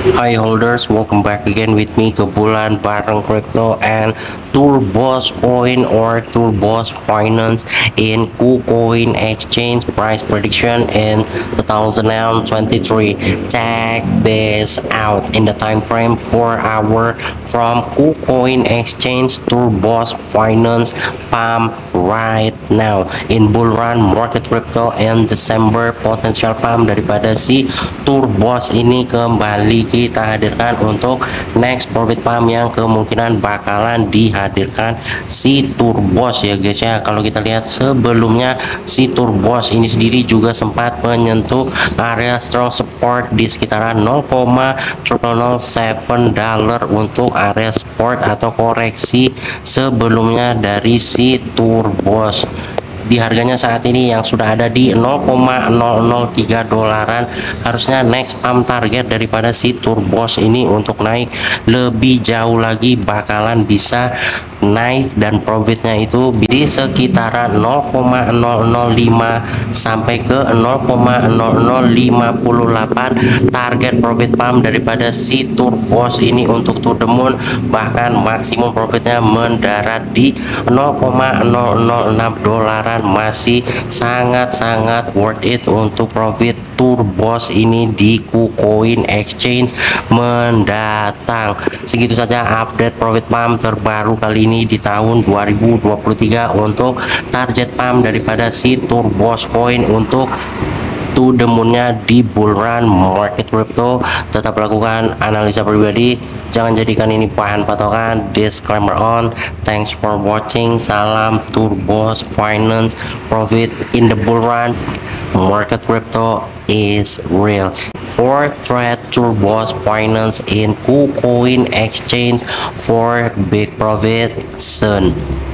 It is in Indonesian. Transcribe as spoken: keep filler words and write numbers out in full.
Hi holders, welcome back again with me ke bulan bareng crypto and Turbos Coin or Turbos Finance in KuCoin Exchange price prediction in two thousand twenty-three. Check this out in the time frame four hour from KuCoin Exchange Turbos Finance pump right now in bull run market crypto and December potential pump daripada si Turbos ini kembali kita hadirkan untuk next profit pump yang kemungkinan bakalan dihadirkan si Turbos ya guys ya. Kalau kita lihat sebelumnya si Turbos ini sendiri juga sempat menyentuh area strong support di sekitaran nol koma nol nol tujuh dollar untuk area support atau koreksi sebelumnya dari si Turbos di harganya saat ini yang sudah ada di nol koma nol nol tiga dolaran. Harusnya next pump target daripada si Turbos ini untuk naik lebih jauh lagi bakalan bisa naik dan profitnya itu di sekitaran nol koma nol nol lima sampai ke nol koma nol nol lima delapan. Target profit pump daripada si Turbos ini untuk to the moon, bahkan maksimum profitnya mendarat di nol koma nol nol enam dolaran. Masih sangat-sangat worth it untuk profit Turbos ini di KuCoin Exchange mendatang. Segitu saja update profit pump terbaru kali ini di tahun dua ribu dua puluh tiga untuk target pump daripada si Turbos Coin untuk to the moonnya di bull run market crypto. Tetap lakukan analisa pribadi, jangan jadikan ini bahan patokan. Disclaimer on. Thanks for watching. Salam Turbos Finance. Profit in the bull run market crypto is real. For trade Turbos Finance in KuCoin Exchange for big profit soon.